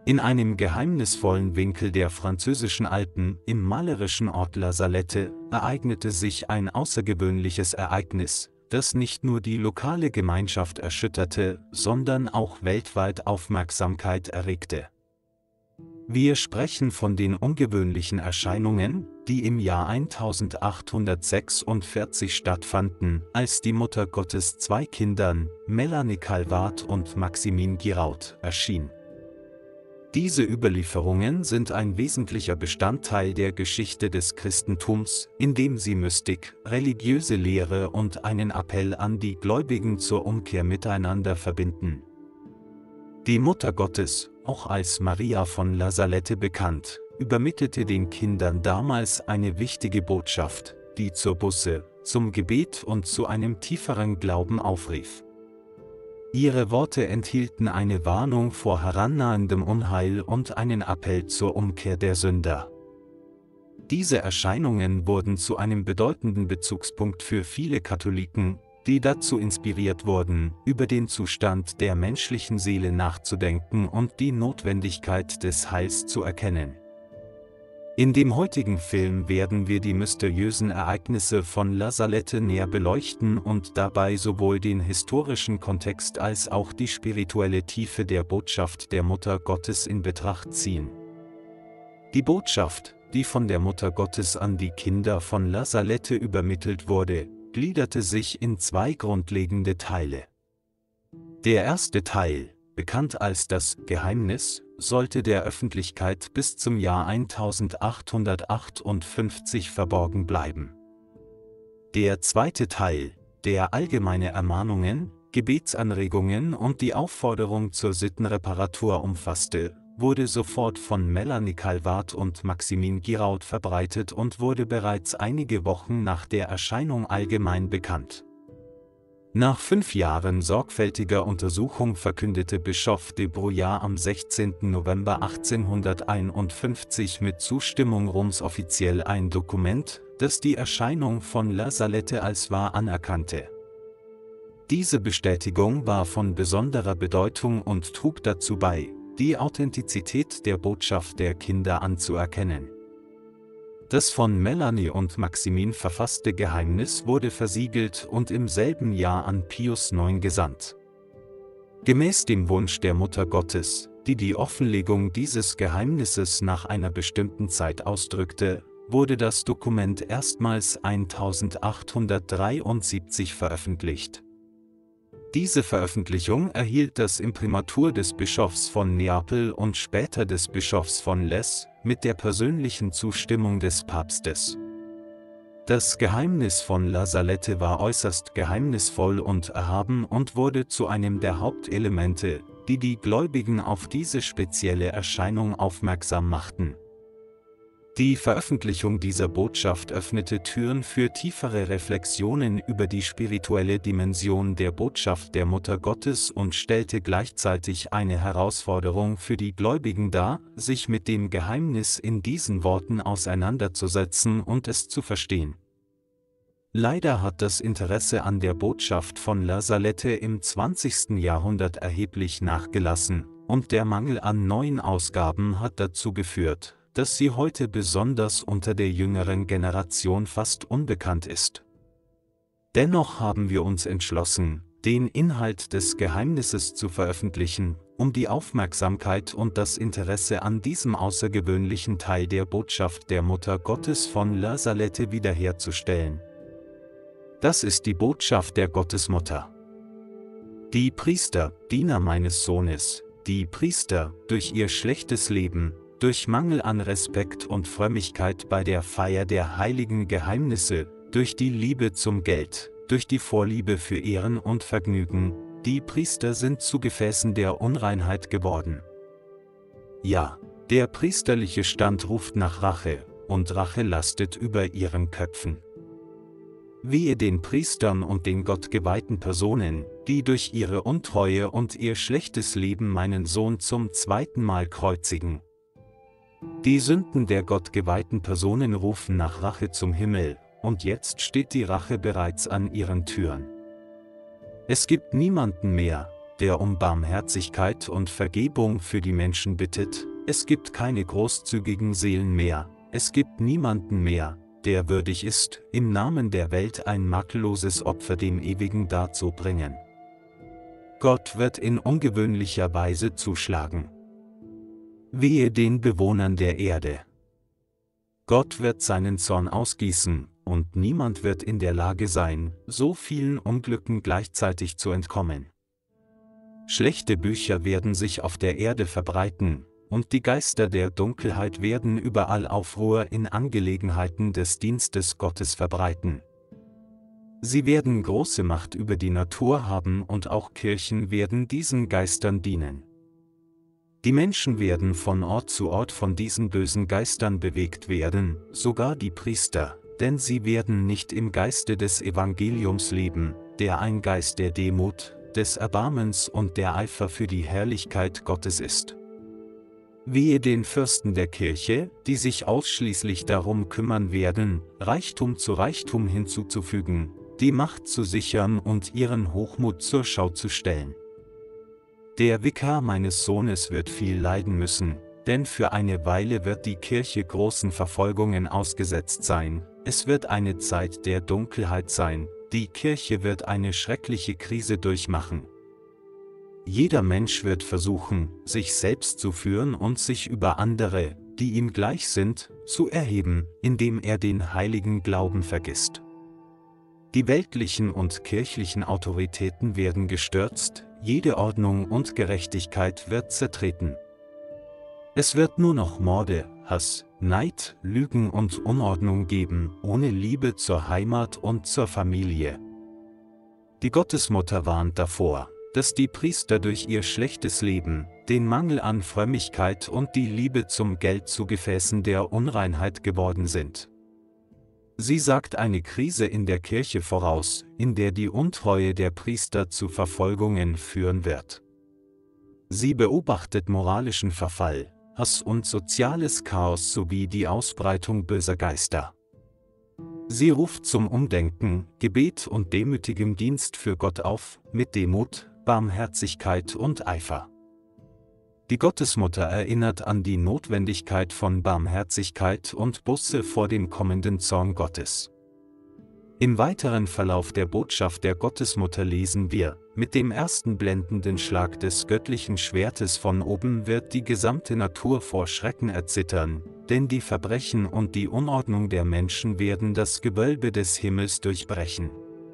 In einem geheimnisvollen Winkel der französischen Alpen, im malerischen Ort La Salette, ereignete sich ein außergewöhnliches Ereignis, das nicht nur die lokale Gemeinschaft erschütterte, sondern auch weltweit Aufmerksamkeit erregte. Wir sprechen von den ungewöhnlichen Erscheinungen, die im Jahr 1846 stattfanden, als die Mutter Gottes zwei Kindern, Melanie Calvat und Maximine Giraud, erschien. Diese Überlieferungen sind ein wesentlicher Bestandteil der Geschichte des Christentums, indem sie Mystik, religiöse Lehre und einen Appell an die Gläubigen zur Umkehr miteinander verbinden. Die Mutter Gottes, auch als Maria von La Salette bekannt, übermittelte den Kindern damals eine wichtige Botschaft, die zur Buße, zum Gebet und zu einem tieferen Glauben aufrief. Ihre Worte enthielten eine Warnung vor herannahendem Unheil und einen Appell zur Umkehr der Sünder. Diese Erscheinungen wurden zu einem bedeutenden Bezugspunkt für viele Katholiken, die dazu inspiriert wurden, über den Zustand der menschlichen Seele nachzudenken und die Notwendigkeit des Heils zu erkennen. In dem heutigen Film werden wir die mysteriösen Ereignisse von La Salette näher beleuchten und dabei sowohl den historischen Kontext als auch die spirituelle Tiefe der Botschaft der Mutter Gottes in Betracht ziehen. Die Botschaft, die von der Mutter Gottes an die Kinder von La Salette übermittelt wurde, gliederte sich in zwei grundlegende Teile. Der erste Teil, bekannt als das Geheimnis, sollte der Öffentlichkeit bis zum Jahr 1858 verborgen bleiben. Der zweite Teil, der allgemeine Ermahnungen, Gebetsanregungen und die Aufforderung zur Sittenreparatur umfasste, wurde sofort von Melanie Calvat und Maximine Giraud verbreitet und wurde bereits einige Wochen nach der Erscheinung allgemein bekannt. Nach 5 Jahren sorgfältiger Untersuchung verkündete Bischof de Broglie am 16. November 1851 mit Zustimmung Roms offiziell ein Dokument, das die Erscheinung von La Salette als wahr anerkannte. Diese Bestätigung war von besonderer Bedeutung und trug dazu bei, die Authentizität der Botschaft der Kinder anzuerkennen. Das von Melanie und Maximine verfasste Geheimnis wurde versiegelt und im selben Jahr an Pius IX gesandt. Gemäß dem Wunsch der Mutter Gottes, die die Offenlegung dieses Geheimnisses nach einer bestimmten Zeit ausdrückte, wurde das Dokument erstmals 1873 veröffentlicht. Diese Veröffentlichung erhielt das Imprimatur des Bischofs von Neapel und später des Bischofs von Les, mit der persönlichen Zustimmung des Papstes. Das Geheimnis von La Salette war äußerst geheimnisvoll und erhaben und wurde zu einem der Hauptelemente, die die Gläubigen auf diese spezielle Erscheinung aufmerksam machten. Die Veröffentlichung dieser Botschaft öffnete Türen für tiefere Reflexionen über die spirituelle Dimension der Botschaft der Mutter Gottes und stellte gleichzeitig eine Herausforderung für die Gläubigen dar, sich mit dem Geheimnis in diesen Worten auseinanderzusetzen und es zu verstehen. Leider hat das Interesse an der Botschaft von La Salette im 20. Jahrhundert erheblich nachgelassen, und der Mangel an neuen Ausgaben hat dazu geführt, dass sie heute besonders unter der jüngeren Generation fast unbekannt ist. Dennoch haben wir uns entschlossen, den Inhalt des Geheimnisses zu veröffentlichen, um die Aufmerksamkeit und das Interesse an diesem außergewöhnlichen Teil der Botschaft der Mutter Gottes von La Salette wiederherzustellen. Das ist die Botschaft der Gottesmutter. Die Priester, Diener meines Sohnes, die Priester, durch ihr schlechtes Leben, durch Mangel an Respekt und Frömmigkeit bei der Feier der heiligen Geheimnisse, durch die Liebe zum Geld, durch die Vorliebe für Ehren und Vergnügen, die Priester sind zu Gefäßen der Unreinheit geworden. Ja, der priesterliche Stand ruft nach Rache, und Rache lastet über ihren Köpfen. Wehe den Priestern und den gottgeweihten Personen, die durch ihre Untreue und ihr schlechtes Leben meinen Sohn zum zweiten Mal kreuzigen. Die Sünden der gottgeweihten Personen rufen nach Rache zum Himmel, und jetzt steht die Rache bereits an ihren Türen. Es gibt niemanden mehr, der um Barmherzigkeit und Vergebung für die Menschen bittet. Es gibt keine großzügigen Seelen mehr, es gibt niemanden mehr, der würdig ist, im Namen der Welt ein makelloses Opfer dem Ewigen darzubringen. Gott wird in ungewöhnlicher Weise zuschlagen. Wehe den Bewohnern der Erde. Gott wird seinen Zorn ausgießen, und niemand wird in der Lage sein, so vielen Unglücken gleichzeitig zu entkommen. Schlechte Bücher werden sich auf der Erde verbreiten, und die Geister der Dunkelheit werden überall Aufruhr in Angelegenheiten des Dienstes Gottes verbreiten. Sie werden große Macht über die Natur haben und auch Kirchen werden diesen Geistern dienen. Die Menschen werden von Ort zu Ort von diesen bösen Geistern bewegt werden, sogar die Priester, denn sie werden nicht im Geiste des Evangeliums leben, der ein Geist der Demut, des Erbarmens und der Eifer für die Herrlichkeit Gottes ist. Wehe den Fürsten der Kirche, die sich ausschließlich darum kümmern werden, Reichtum zu Reichtum hinzuzufügen, die Macht zu sichern und ihren Hochmut zur Schau zu stellen. Der Vikar meines Sohnes wird viel leiden müssen, denn für eine Weile wird die Kirche großen Verfolgungen ausgesetzt sein, es wird eine Zeit der Dunkelheit sein, die Kirche wird eine schreckliche Krise durchmachen. Jeder Mensch wird versuchen, sich selbst zu führen und sich über andere, die ihm gleich sind, zu erheben, indem er den heiligen Glauben vergisst. Die weltlichen und kirchlichen Autoritäten werden gestürzt, jede Ordnung und Gerechtigkeit wird zertreten. Es wird nur noch Morde, Hass, Neid, Lügen und Unordnung geben, ohne Liebe zur Heimat und zur Familie. Die Gottesmutter warnt davor, dass die Priester durch ihr schlechtes Leben, den Mangel an Frömmigkeit und die Liebe zum Geld zu Gefäßen der Unreinheit geworden sind. Sie sagt eine Krise in der Kirche voraus, in der die Untreue der Priester zu Verfolgungen führen wird. Sie beobachtet moralischen Verfall, Hass und soziales Chaos sowie die Ausbreitung böser Geister. Sie ruft zum Umdenken, Gebet und demütigem Dienst für Gott auf, mit Demut, Barmherzigkeit und Eifer. Die Gottesmutter erinnert an die Notwendigkeit von Barmherzigkeit und Buße vor dem kommenden Zorn Gottes. Im weiteren Verlauf der Botschaft der Gottesmutter lesen wir: Mit dem ersten blendenden Schlag des göttlichen Schwertes von oben wird die gesamte Natur vor Schrecken erzittern, denn die Verbrechen und die Unordnung der Menschen werden das Gewölbe des Himmels durchbrechen.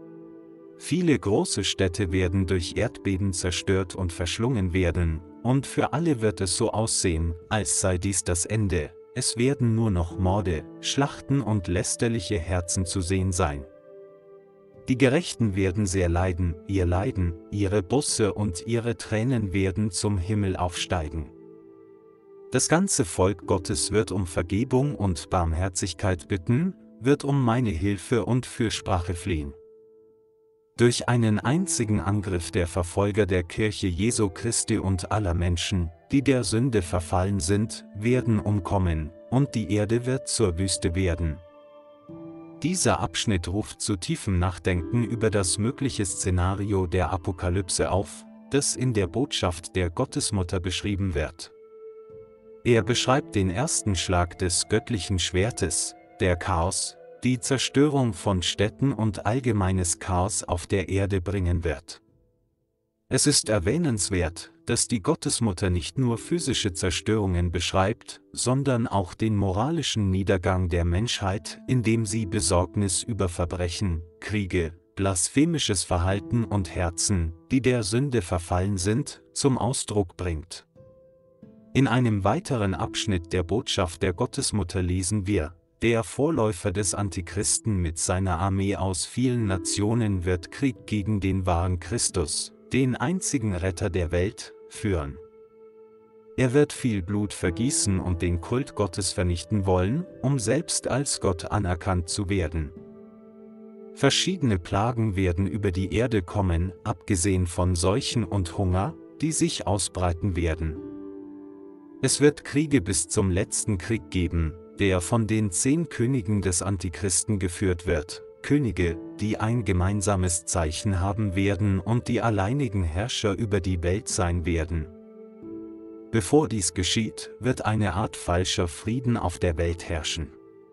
Viele große Städte werden durch Erdbeben zerstört und verschlungen werden, und für alle wird es so aussehen, als sei dies das Ende. Es werden nur noch Morde, Schlachten und lästerliche Herzen zu sehen sein. Die Gerechten werden sehr leiden, ihre Buße und ihre Tränen werden zum Himmel aufsteigen. Das ganze Volk Gottes wird um Vergebung und Barmherzigkeit bitten, wird um meine Hilfe und Fürsprache flehen. Durch einen einzigen Angriff der Verfolger der Kirche Jesu Christi und aller Menschen, die der Sünde verfallen sind, werden umkommen, und die Erde wird zur Wüste werden. Dieser Abschnitt ruft zu tiefem Nachdenken über das mögliche Szenario der Apokalypse auf, das in der Botschaft der Gottesmutter beschrieben wird. Er beschreibt den ersten Schlag des göttlichen Schwertes, der Chaos, die Zerstörung von Städten und allgemeines Chaos auf der Erde bringen wird. Es ist erwähnenswert, dass die Gottesmutter nicht nur physische Zerstörungen beschreibt, sondern auch den moralischen Niedergang der Menschheit, indem sie Besorgnis über Verbrechen, Kriege, blasphemisches Verhalten und Herzen, die der Sünde verfallen sind, zum Ausdruck bringt. In einem weiteren Abschnitt der Botschaft der Gottesmutter lesen wir: Der Vorläufer des Antichristen mit seiner Armee aus vielen Nationen wird Krieg gegen den wahren Christus, den einzigen Retter der Welt, führen. Er wird viel Blut vergießen und den Kult Gottes vernichten wollen, um selbst als Gott anerkannt zu werden. Verschiedene Plagen werden über die Erde kommen, abgesehen von Seuchen und Hunger, die sich ausbreiten werden. Es wird Kriege bis zum letzten Krieg geben, der von den 10 Königen des Antichristen geführt wird, Könige, die ein gemeinsames Zeichen haben werden und die alleinigen Herrscher über die Welt sein werden. Bevor dies geschieht, wird eine Art falscher Frieden auf der Welt herrschen.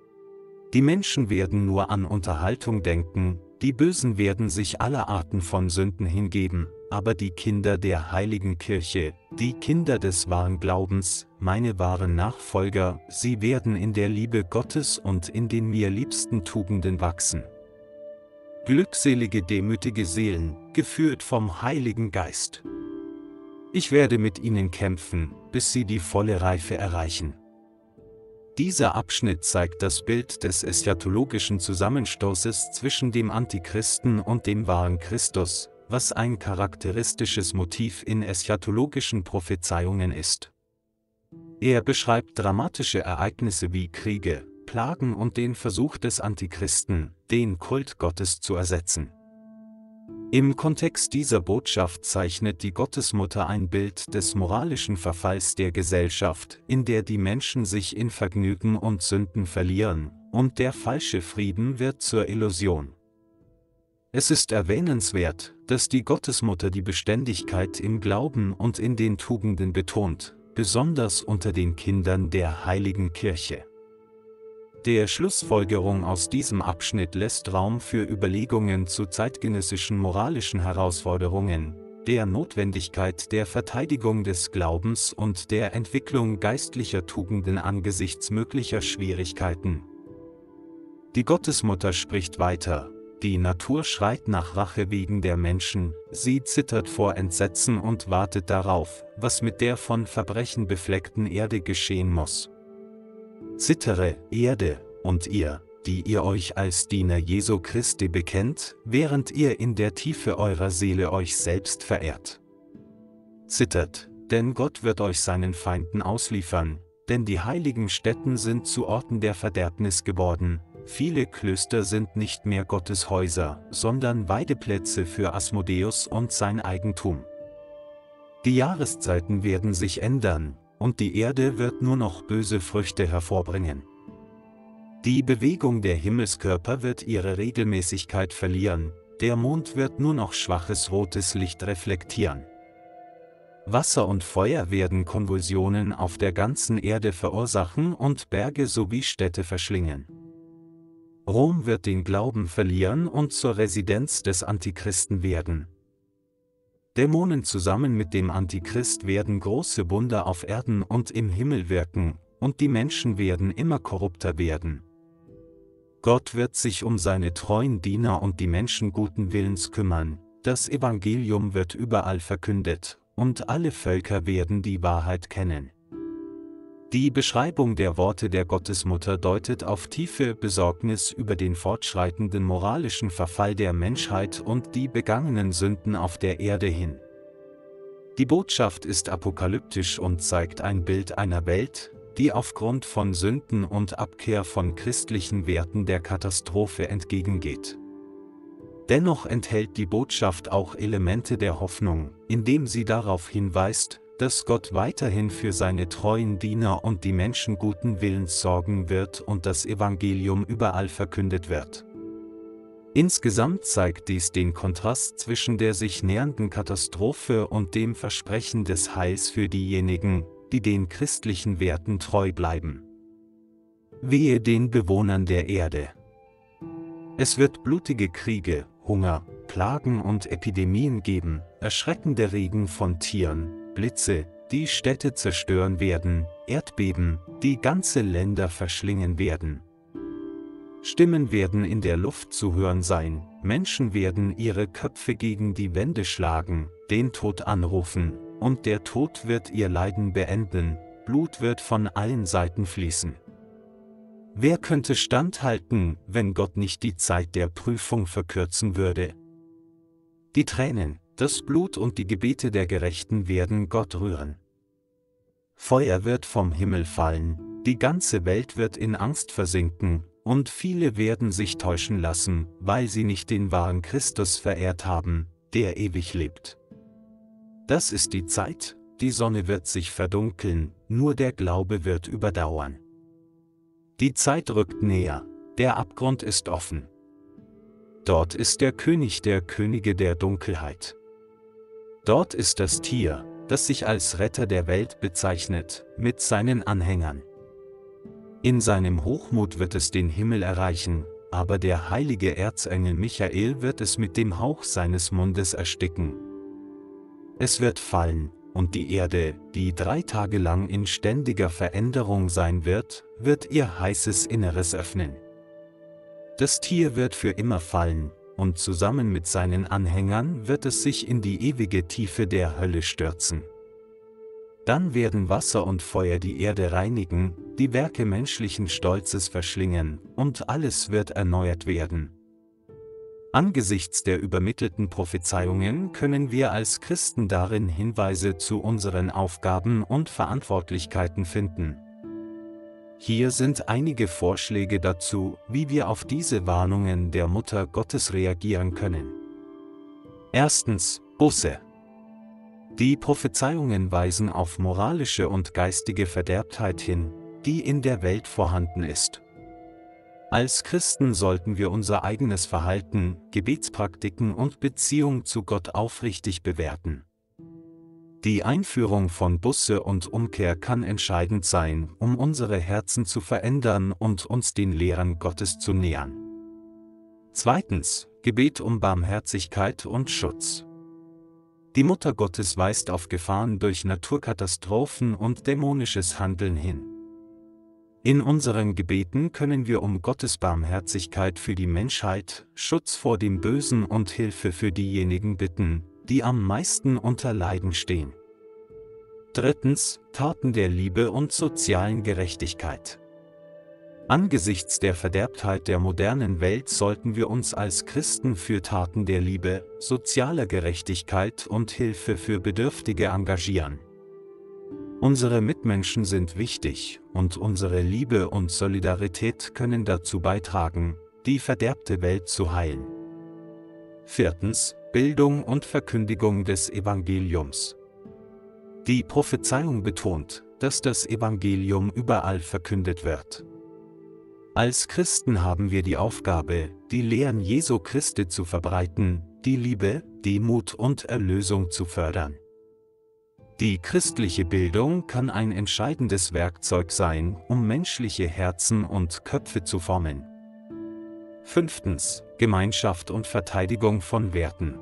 Die Menschen werden nur an Unterhaltung denken, die Bösen werden sich aller Arten von Sünden hingeben, aber die Kinder der heiligen Kirche, die Kinder des wahren Glaubens, meine wahren Nachfolger, sie werden in der Liebe Gottes und in den mir liebsten Tugenden wachsen. Glückselige demütige Seelen, geführt vom Heiligen Geist. Ich werde mit ihnen kämpfen, bis sie die volle Reife erreichen. Dieser Abschnitt zeigt das Bild des eschatologischen Zusammenstoßes zwischen dem Antichristen und dem wahren Christus, was ein charakteristisches Motiv in eschatologischen Prophezeiungen ist. Er beschreibt dramatische Ereignisse wie Kriege, Plagen und den Versuch des Antichristen, den Kult Gottes zu ersetzen. Im Kontext dieser Botschaft zeichnet die Gottesmutter ein Bild des moralischen Verfalls der Gesellschaft, in der die Menschen sich in Vergnügen und Sünden verlieren, und der falsche Frieden wird zur Illusion. Es ist erwähnenswert, dass die Gottesmutter die Beständigkeit im Glauben und in den Tugenden betont, besonders unter den Kindern der heiligen Kirche. Der Schlussfolgerung aus diesem Abschnitt lässt Raum für Überlegungen zu zeitgenössischen moralischen Herausforderungen, der Notwendigkeit der Verteidigung des Glaubens und der Entwicklung geistlicher Tugenden angesichts möglicher Schwierigkeiten. Die Gottesmutter spricht weiter: Die Natur schreit nach Rache wegen der Menschen, sie zittert vor Entsetzen und wartet darauf, was mit der von Verbrechen befleckten Erde geschehen muss. Zittere, Erde, und ihr, die ihr euch als Diener Jesu Christi bekennt, während ihr in der Tiefe eurer Seele euch selbst verehrt. Zittert, denn Gott wird euch seinen Feinden ausliefern, denn die heiligen Stätten sind zu Orten der Verderbnis geworden, viele Klöster sind nicht mehr Gottes Häuser, sondern Weideplätze für Asmodeus und sein Eigentum. Die Jahreszeiten werden sich ändern, und die Erde wird nur noch böse Früchte hervorbringen. Die Bewegung der Himmelskörper wird ihre Regelmäßigkeit verlieren, der Mond wird nur noch schwaches rotes Licht reflektieren. Wasser und Feuer werden Konvulsionen auf der ganzen Erde verursachen und Berge sowie Städte verschlingen. Rom wird den Glauben verlieren und zur Residenz des Antichristen werden. Dämonen zusammen mit dem Antichrist werden große Wunder auf Erden und im Himmel wirken, und die Menschen werden immer korrupter werden. Gott wird sich um seine treuen Diener und die Menschen guten Willens kümmern, das Evangelium wird überall verkündet, und alle Völker werden die Wahrheit kennen. Die Beschreibung der Worte der Gottesmutter deutet auf tiefe Besorgnis über den fortschreitenden moralischen Verfall der Menschheit und die begangenen Sünden auf der Erde hin. Die Botschaft ist apokalyptisch und zeigt ein Bild einer Welt, die aufgrund von Sünden und Abkehr von christlichen Werten der Katastrophe entgegengeht. Dennoch enthält die Botschaft auch Elemente der Hoffnung, indem sie darauf hinweist, dass Gott weiterhin für seine treuen Diener und die Menschen guten Willens sorgen wird und das Evangelium überall verkündet wird. Insgesamt zeigt dies den Kontrast zwischen der sich nähernden Katastrophe und dem Versprechen des Heils für diejenigen, die den christlichen Werten treu bleiben. Wehe den Bewohnern der Erde! Es wird blutige Kriege, Hunger, Plagen und Epidemien geben, erschreckende Regen von Tieren, Blitze, die Städte zerstören werden, Erdbeben, die ganze Länder verschlingen werden. Stimmen werden in der Luft zu hören sein, Menschen werden ihre Köpfe gegen die Wände schlagen, den Tod anrufen, und der Tod wird ihr Leiden beenden, Blut wird von allen Seiten fließen. Wer könnte standhalten, wenn Gott nicht die Zeit der Prüfung verkürzen würde? Die Tränen, das Blut und die Gebete der Gerechten werden Gott rühren. Feuer wird vom Himmel fallen, die ganze Welt wird in Angst versinken, und viele werden sich täuschen lassen, weil sie nicht den wahren Christus verehrt haben, der ewig lebt. Das ist die Zeit, die Sonne wird sich verdunkeln, nur der Glaube wird überdauern. Die Zeit rückt näher, der Abgrund ist offen. Dort ist der König der Könige der Dunkelheit. Dort ist das Tier, das sich als Retter der Welt bezeichnet, mit seinen Anhängern. In seinem Hochmut wird es den Himmel erreichen, aber der heilige Erzengel Michael wird es mit dem Hauch seines Mundes ersticken. Es wird fallen, und die Erde, die 3 Tage lang in ständiger Veränderung sein wird, wird ihr heißes Inneres öffnen. Das Tier wird für immer fallen, und zusammen mit seinen Anhängern wird es sich in die ewige Tiefe der Hölle stürzen. Dann werden Wasser und Feuer die Erde reinigen, die Werke menschlichen Stolzes verschlingen, und alles wird erneuert werden. Angesichts der übermittelten Prophezeiungen können wir als Christen darin Hinweise zu unseren Aufgaben und Verantwortlichkeiten finden. Hier sind einige Vorschläge dazu, wie wir auf diese Warnungen der Mutter Gottes reagieren können. Erstens, Buße. Die Prophezeiungen weisen auf moralische und geistige Verderbtheit hin, die in der Welt vorhanden ist. Als Christen sollten wir unser eigenes Verhalten, Gebetspraktiken und Beziehung zu Gott aufrichtig bewerten. Die Einführung von Buße und Umkehr kann entscheidend sein, um unsere Herzen zu verändern und uns den Lehren Gottes zu nähern. Zweitens, Gebet um Barmherzigkeit und Schutz. Die Mutter Gottes weist auf Gefahren durch Naturkatastrophen und dämonisches Handeln hin. In unseren Gebeten können wir um Gottes Barmherzigkeit für die Menschheit, Schutz vor dem Bösen und Hilfe für diejenigen bitten, die am meisten unter Leiden stehen. Drittens, Taten der Liebe und sozialen Gerechtigkeit. Angesichts der Verderbtheit der modernen Welt sollten wir uns als Christen für Taten der Liebe, sozialer Gerechtigkeit und Hilfe für Bedürftige engagieren. Unsere Mitmenschen sind wichtig, und unsere Liebe und Solidarität können dazu beitragen, die verderbte Welt zu heilen. Viertens, Bildung und Verkündigung des Evangeliums. Die Prophezeiung betont, dass das Evangelium überall verkündet wird. Als Christen haben wir die Aufgabe, die Lehren Jesu Christi zu verbreiten, die Liebe, Demut und Erlösung zu fördern. Die christliche Bildung kann ein entscheidendes Werkzeug sein, um menschliche Herzen und Köpfe zu formen. Fünftens, Gemeinschaft und Verteidigung von Werten.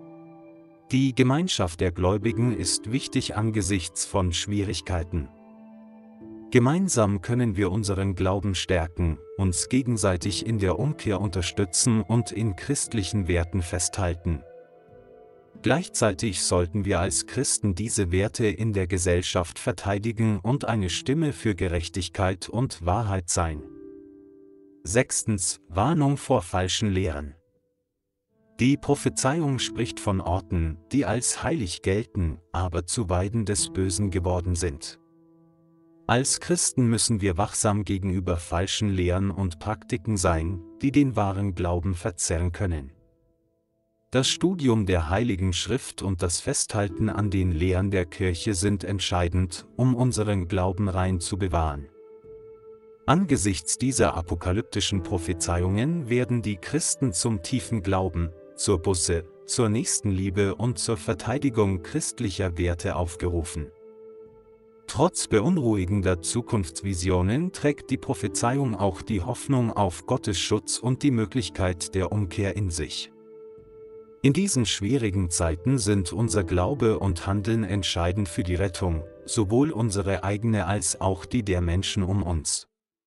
Die Gemeinschaft der Gläubigen ist wichtig angesichts von Schwierigkeiten. Gemeinsam können wir unseren Glauben stärken, uns gegenseitig in der Umkehr unterstützen und in christlichen Werten festhalten. Gleichzeitig sollten wir als Christen diese Werte in der Gesellschaft verteidigen und eine Stimme für Gerechtigkeit und Wahrheit sein. Sechstens, Warnung vor falschen Lehren. Die Prophezeiung spricht von Orten, die als heilig gelten, aber zu Weiden des Bösen geworden sind. Als Christen müssen wir wachsam gegenüber falschen Lehren und Praktiken sein, die den wahren Glauben verzerren können. Das Studium der Heiligen Schrift und das Festhalten an den Lehren der Kirche sind entscheidend, um unseren Glauben rein zu bewahren. Angesichts dieser apokalyptischen Prophezeiungen werden die Christen zum tiefen Glauben, zur Buße, zur Nächstenliebe und zur Verteidigung christlicher Werte aufgerufen. Trotz beunruhigender Zukunftsvisionen trägt die Prophezeiung auch die Hoffnung auf Gottes Schutz und die Möglichkeit der Umkehr in sich. In diesen schwierigen Zeiten sind unser Glaube und Handeln entscheidend für die Rettung, sowohl unsere eigene als auch die der Menschen um uns.